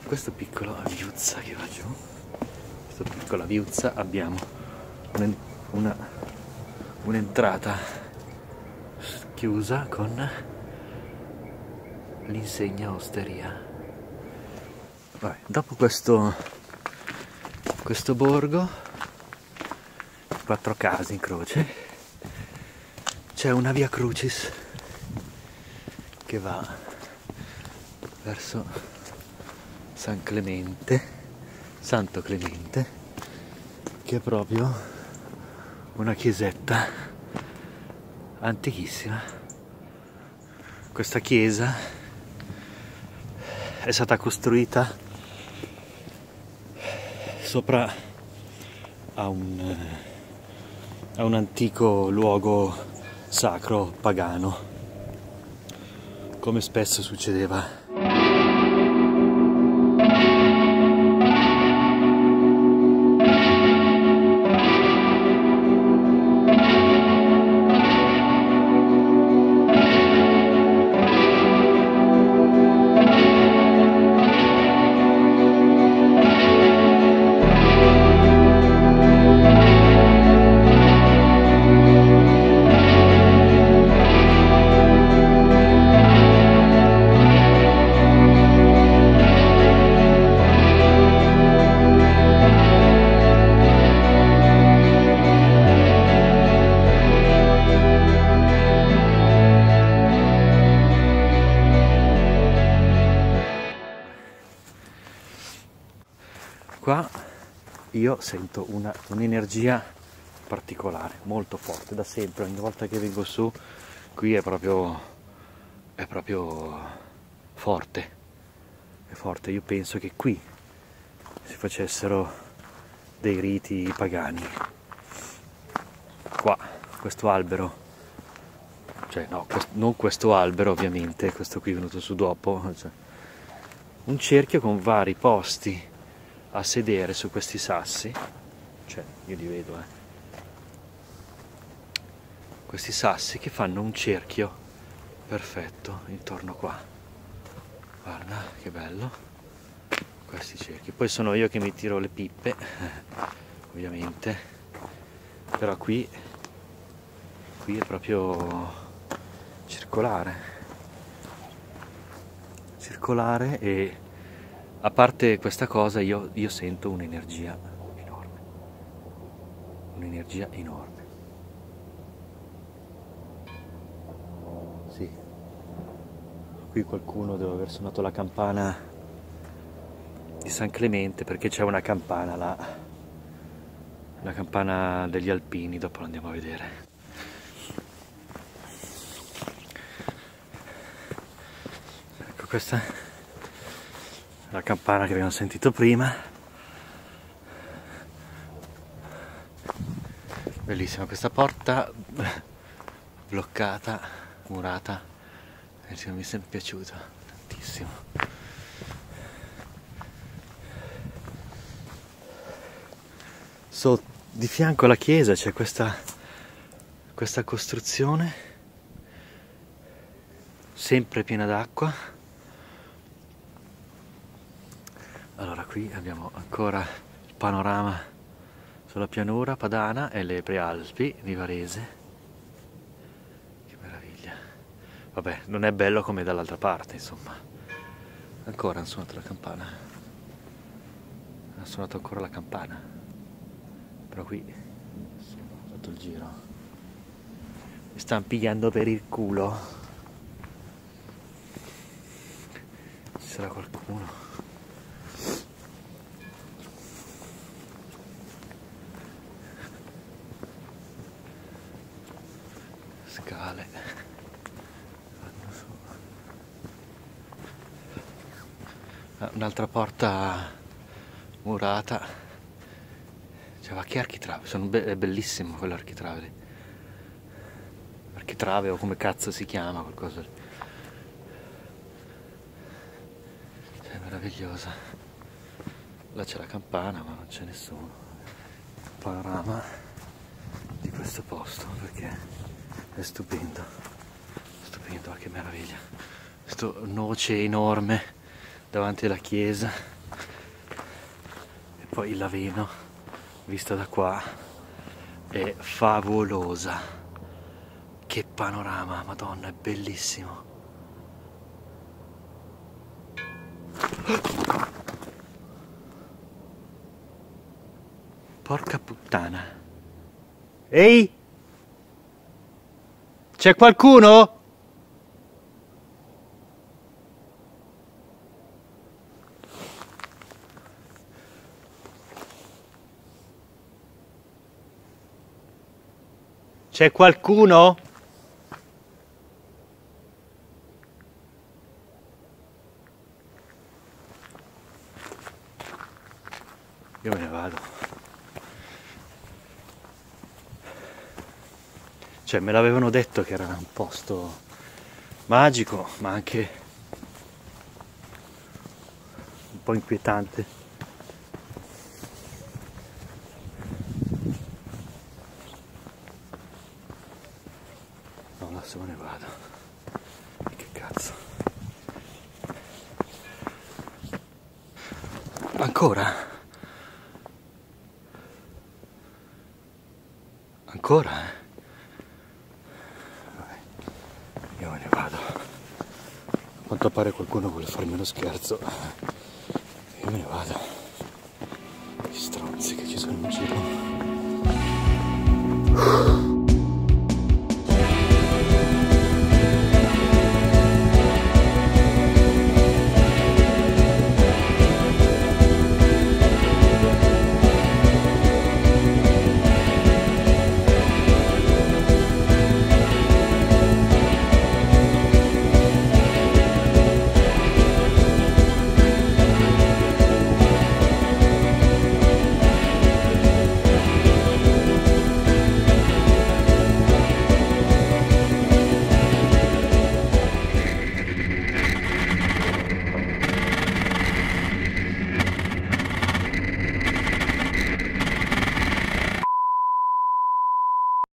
questa piccola viuzza che va giù, questa piccola viuzza, abbiamo un'entrata chiusa con l'insegna osteria. Vabbè, dopo questo borgo, 4 case in croce, c'è una via Crucis che va verso Santo Clemente, che è proprio una chiesetta antichissima. Questa chiesa è stata costruita sopra a un antico luogo sacro pagano, come spesso succedeva. Qua io sento un'energia particolare, molto forte, da sempre. Ogni volta che vengo su, qui è proprio forte, è forte. Io penso che qui si facessero dei riti pagani. Qua, questo albero, cioè no, non questo albero ovviamente, questo qui è venuto su dopo, cioè, un cerchio con vari posti a sedere su questi sassi, cioè io li vedo, questi sassi che fanno un cerchio perfetto intorno qua. Guarda che bello, questi cerchi. Poi sono io che mi tiro le pippe, ovviamente, però qui è proprio circolare e a parte questa cosa io sento un'energia enorme, sì, qui qualcuno deve aver suonato la campana di San Clemente, perché c'è una campana là, la campana degli alpini, dopo l'andiamo a vedere. Ecco, questa è la campana che abbiamo sentito prima, bellissima questa porta bloccata, murata, mi è sempre piaciuta tantissimo. Di fianco alla chiesa c'è questa costruzione sempre piena d'acqua. Allora, qui abbiamo ancora il panorama sulla pianura padana e le prealpi di Varese. Che meraviglia. Vabbè, non è bello come dall'altra parte, insomma. Ancora hanno suonato la campana. Ha suonato ancora la campana. Però qui ho fatto il giro. Mi stanno pigliando per il culo. Ci sarà qualcuno. Scale, un'altra porta murata, cioè, ma che architrave, è bellissimo quell'architrave, architrave o come cazzo si chiama, qualcosa, cioè, è meravigliosa. Là c'è la campana ma non c'è nessuno. Panorama di questo posto, perché è stupendo, stupendo, che meraviglia. Questo noce enorme davanti alla chiesa. Poi il Laveno, vista da qua, è favolosa. Che panorama, Madonna, è bellissimo. Porca puttana. Ehi? C'è qualcuno? C'è qualcuno? Io me ne vado. Cioè, me l'avevano detto che era un posto magico, ma anche un po' inquietante. No, adesso me ne vado. Che cazzo? Ancora? Ancora? Vabbè, io me ne vado. A quanto pare qualcuno vuole farmi uno scherzo. Io me ne vado. Gli stronzi che ci sono in giro.